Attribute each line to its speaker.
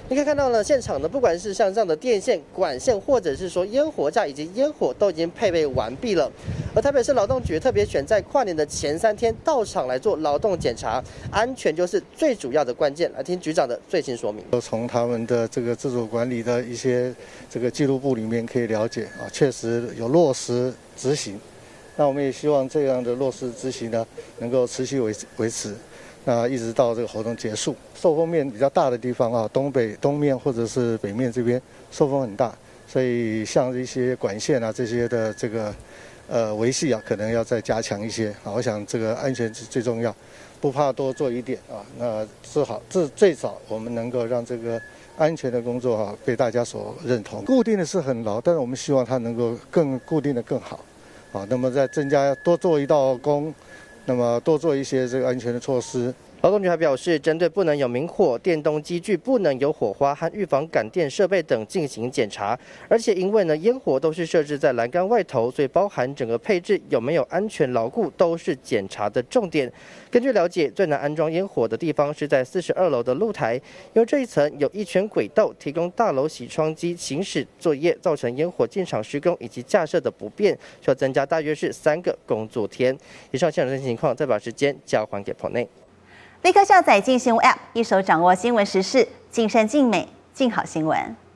Speaker 1: 你可以看到呢，现场呢，不管是像这样的电线、管线，或者是说烟火架以及烟火，都已经配备完毕了。而台北市劳动局特别选在跨年的前3天到场来做劳动检查，安全就是最主要的关键。来听局长的最新说明。
Speaker 2: 从他们的这个自主管理的一些这个记录簿里面可以了解啊，确实有落实执行。那我们也希望这样的落实执行呢，能够持续维持。那一直到这个活动结束，受风面比较大的地方啊，东面或者是北面这边受风很大，所以像一些管线啊这些的这个维系啊，可能要再加强一些啊。我想这个安全是最重要，不怕多做一点啊。那最少我们能够让这个安全的工作啊被大家所认同。固定的是很牢，但是我们希望它能够更固定的更好啊。那么再增加多做一道工。那么多做一些这个安全的措施。
Speaker 1: 劳动局还表示，针对不能有明火、电动机具不能有火花和预防感电设备等进行检查。而且因为呢烟火都是设置在栏杆外头，所以包含整个配置有没有安全牢固都是检查的重点。根据了解，最难安装烟火的地方是在42楼的露台，因为这一层有一圈轨道提供大楼洗窗机行驶作业，造成烟火进场施工以及架设的不便，需要增加大约是3个工作天。以上现场情况，再把时间交还给棚内。
Speaker 3: 立刻下载镜新闻 App， 一手掌握新闻时事，尽善尽美，尽好新闻。